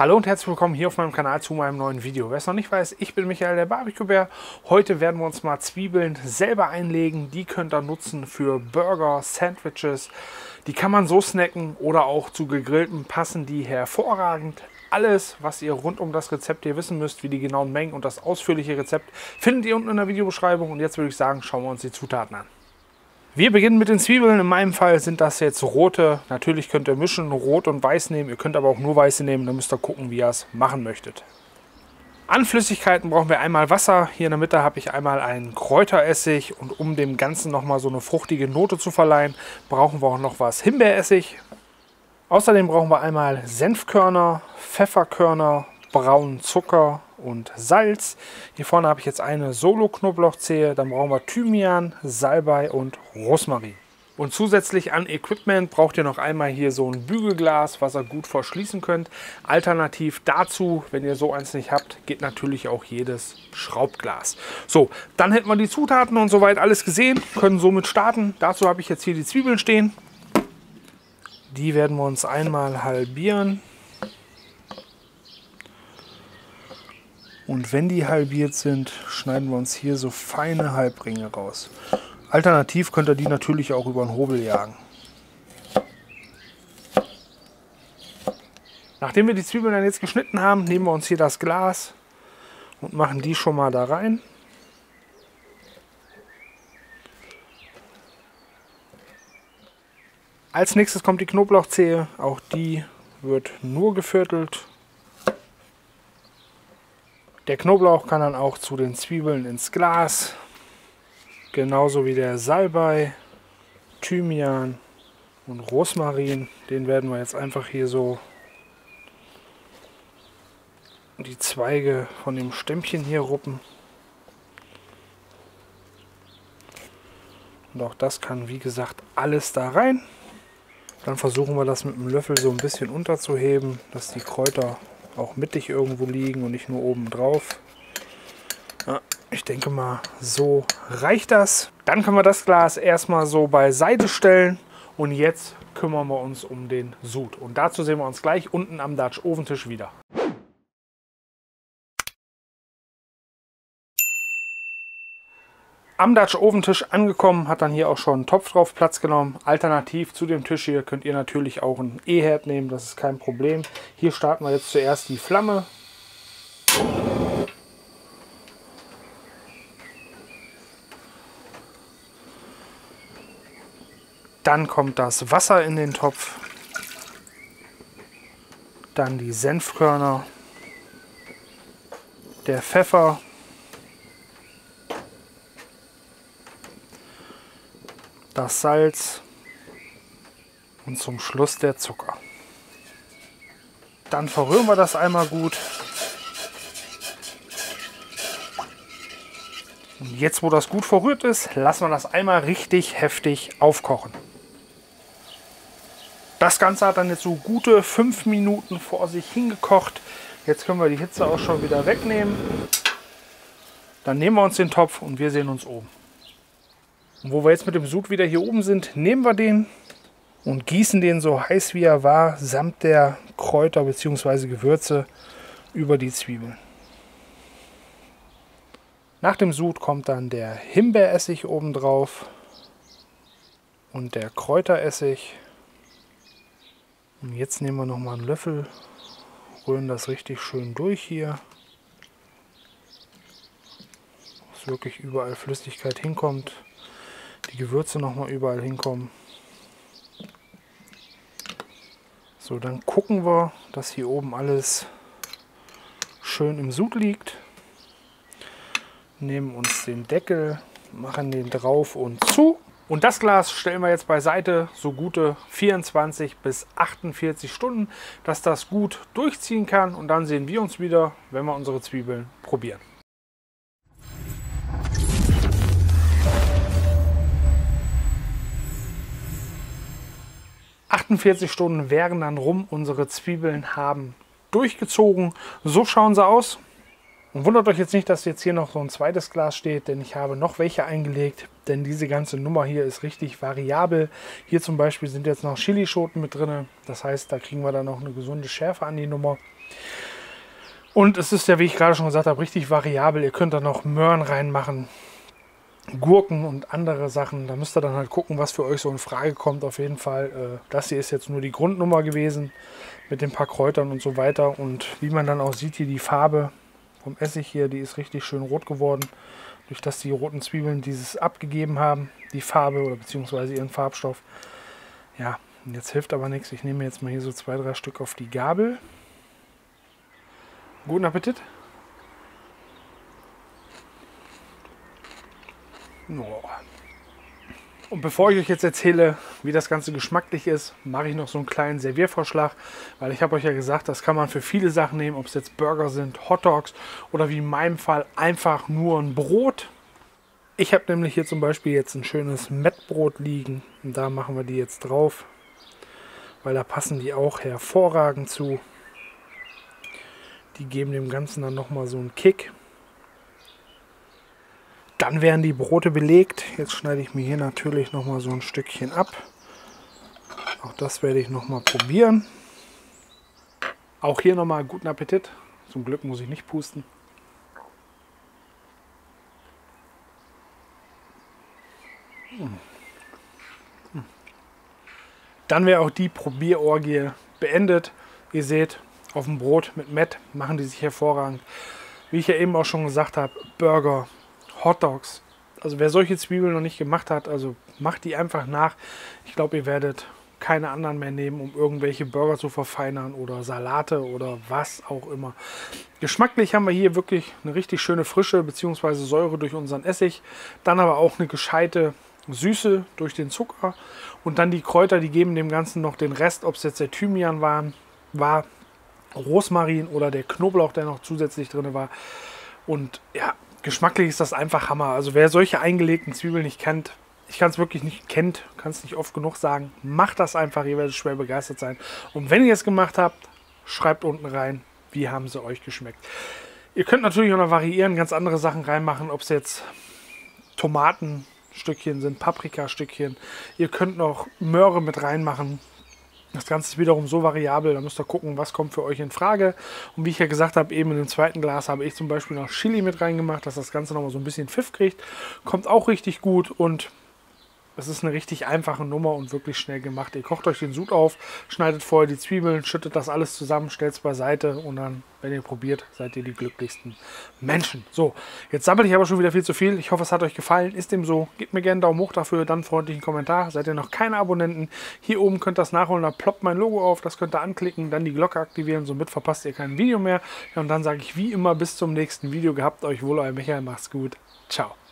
Hallo und herzlich willkommen hier auf meinem Kanal zu meinem neuen Video. Wer es noch nicht weiß, ich bin Michael, der Barbecue-Bär. Heute werden wir uns mal Zwiebeln selber einlegen. Die könnt ihr nutzen für Burger, Sandwiches. Die kann man so snacken oder auch zu gegrillten passen die hervorragend. Alles, was ihr rund um das Rezept hier wissen müsst, wie die genauen Mengen und das ausführliche Rezept, findet ihr unten in der Videobeschreibung. Und jetzt würde ich sagen, schauen wir uns die Zutaten an. Wir beginnen mit den Zwiebeln. In meinem Fall sind das jetzt rote. Natürlich könnt ihr mischen, rot und weiß nehmen. Ihr könnt aber auch nur weiße nehmen. Dann müsst ihr gucken, wie ihr es machen möchtet. An Flüssigkeiten brauchen wir einmal Wasser. Hier in der Mitte habe ich einmal einen Kräuteressig. Und um dem Ganzen nochmal so eine fruchtige Note zu verleihen, brauchen wir auch noch was Himbeeressig. Außerdem brauchen wir einmal Senfkörner, Pfefferkörner, braunen Zucker und Salz. Hier vorne habe ich jetzt eine Solo-Knoblauchzehe. Dann brauchen wir Thymian, Salbei und Rosmarin. Und zusätzlich an Equipment braucht ihr noch einmal hier so ein Bügelglas, was ihr gut verschließen könnt. Alternativ dazu, wenn ihr so eins nicht habt, geht natürlich auch jedes Schraubglas. So, dann hätten wir die Zutaten und soweit alles gesehen, können somit starten. Dazu habe ich jetzt hier die Zwiebeln stehen. Die werden wir uns einmal halbieren. Und wenn die halbiert sind, schneiden wir uns hier so feine Halbringe raus. Alternativ könnt ihr die natürlich auch über den Hobel jagen. Nachdem wir die Zwiebeln dann jetzt geschnitten haben, nehmen wir uns hier das Glas und machen die schon mal da rein. Als nächstes kommt die Knoblauchzehe. Auch die wird nur geviertelt. Der Knoblauch kann dann auch zu den Zwiebeln ins Glas. Genauso wie der Salbei, Thymian und Rosmarin. Den werden wir jetzt einfach hier so die Zweige von dem Stämmchen hier ruppen. Und auch das kann, wie gesagt, alles da rein. Dann versuchen wir das mit dem Löffel so ein bisschen unterzuheben, dass die Kräuter auch mittig irgendwo liegen und nicht nur oben drauf. Ja, ich denke mal, so reicht das. Dann können wir das Glas erstmal so beiseite stellen und jetzt kümmern wir uns um den Sud. Und dazu sehen wir uns gleich unten am Dutch Oventisch wieder. Am Dutch Oventisch angekommen, hat dann hier auch schon ein Topf drauf Platz genommen. Alternativ zu dem Tisch hier könnt ihr natürlich auch einen E-Herd nehmen, das ist kein Problem. Hier starten wir jetzt zuerst die Flamme. Dann kommt das Wasser in den Topf. Dann die Senfkörner, der Pfeffer, das Salz und zum Schluss der Zucker. Dann verrühren wir das einmal gut. Und jetzt, wo das gut verrührt ist, lassen wir das einmal richtig heftig aufkochen. Das Ganze hat dann jetzt so gute 5 Minuten vor sich hingekocht. Jetzt können wir die Hitze auch schon wieder wegnehmen. Dann nehmen wir uns den Topf und wir sehen uns oben. Und wo wir jetzt mit dem Sud wieder hier oben sind, nehmen wir den und gießen den so heiß wie er war, samt der Kräuter bzw. Gewürze über die Zwiebeln. Nach dem Sud kommt dann der Himbeeressig oben drauf und der Kräuteressig. Und jetzt nehmen wir nochmal einen Löffel, rühren das richtig schön durch hier, dass wirklich überall Flüssigkeit hinkommt. Die Gewürze nochmal überall hinkommen. So, dann gucken wir, dass hier oben alles schön im Sud liegt. Nehmen uns den Deckel, machen den drauf und zu. Und das Glas stellen wir jetzt beiseite, so gute 24 bis 48 Stunden, dass das gut durchziehen kann. Und dann sehen wir uns wieder, wenn wir unsere Zwiebeln probieren. 48 Stunden wären dann rum, unsere Zwiebeln haben durchgezogen. So schauen sie aus. Und wundert euch jetzt nicht, dass jetzt hier noch so ein zweites Glas steht, denn ich habe noch welche eingelegt. Denn diese ganze Nummer hier ist richtig variabel. Hier zum Beispiel sind jetzt noch Chilischoten mit drin. Das heißt, da kriegen wir dann noch eine gesunde Schärfe an die Nummer. Und es ist ja, wie ich gerade schon gesagt habe, richtig variabel. Ihr könnt da noch Möhren reinmachen, Gurken und andere Sachen. Da müsst ihr dann halt gucken, was für euch so in Frage kommt. Auf jeden Fall, das hier ist jetzt nur die Grundnummer gewesen mit den paar Kräutern und so weiter. Und wie man dann auch sieht, hier die Farbe vom Essig hier, die ist richtig schön rot geworden. Durch dass die roten Zwiebeln dieses abgegeben haben, die Farbe oder beziehungsweise ihren Farbstoff. Ja, jetzt hilft aber nichts. Ich nehme jetzt mal hier so 2, 3 Stück auf die Gabel. Guten Appetit! Und bevor ich euch jetzt erzähle, wie das Ganze geschmacklich ist, mache ich noch so einen kleinen Serviervorschlag, weil ich habe euch ja gesagt, das kann man für viele Sachen nehmen, ob es jetzt Burger sind, Hotdogs oder wie in meinem Fall einfach nur ein Brot. Ich habe nämlich hier zum Beispiel jetzt ein schönes Mettbrot liegen und da machen wir die jetzt drauf, weil da passen die auch hervorragend zu. Die geben dem Ganzen dann nochmal so einen Kick. Dann werden die Brote belegt. Jetzt schneide ich mir hier natürlich noch mal so ein Stückchen ab. Auch das werde ich noch mal probieren. Auch hier noch mal guten Appetit. Zum Glück muss ich nicht pusten. Dann wäre auch die Probierorgie beendet. Ihr seht, auf dem Brot mit Mett machen die sich hervorragend. Wie ich ja eben auch schon gesagt habe, Burger, Hotdogs. Also wer solche Zwiebeln noch nicht gemacht hat, also macht die einfach nach. Ich glaube, ihr werdet keine anderen mehr nehmen, um irgendwelche Burger zu verfeinern oder Salate oder was auch immer. Geschmacklich haben wir hier wirklich eine richtig schöne Frische bzw. Säure durch unseren Essig. Dann aber auch eine gescheite Süße durch den Zucker. Und dann die Kräuter, die geben dem Ganzen noch den Rest, ob es jetzt der Thymian war, Rosmarin oder der Knoblauch, der noch zusätzlich drin war. Und ja, geschmacklich ist das einfach Hammer. Also wer solche eingelegten Zwiebeln nicht kennt, ich kann es wirklich nicht kennt, kann es nicht oft genug sagen, macht das einfach, ihr werdet schwer begeistert sein. Und wenn ihr es gemacht habt, schreibt unten rein, wie haben sie euch geschmeckt. Ihr könnt natürlich auch noch variieren, ganz andere Sachen reinmachen, ob es jetzt Tomatenstückchen sind, Paprikastückchen. Ihr könnt noch Möhre mit reinmachen. Das Ganze ist wiederum so variabel, da müsst ihr gucken, was kommt für euch in Frage. Und wie ich ja gesagt habe, eben in dem zweiten Glas habe ich zum Beispiel noch Chili mit reingemacht, dass das Ganze nochmal so ein bisschen Pfiff kriegt. Kommt auch richtig gut und es ist eine richtig einfache Nummer und wirklich schnell gemacht. Ihr kocht euch den Sud auf, schneidet vorher die Zwiebeln, schüttet das alles zusammen, stellt es beiseite und dann, wenn ihr probiert, seid ihr die glücklichsten Menschen. So, jetzt sammle ich aber schon wieder viel zu viel. Ich hoffe, es hat euch gefallen. Ist dem so, gebt mir gerne einen Daumen hoch dafür, dann einen freundlichen Kommentar. Seid ihr noch keine Abonnenten? Hier oben könnt ihr das nachholen, da ploppt mein Logo auf, das könnt ihr anklicken, dann die Glocke aktivieren, somit verpasst ihr kein Video mehr. Ja, und dann sage ich wie immer bis zum nächsten Video. Gehabt euch wohl, euer Michael, macht's gut. Ciao.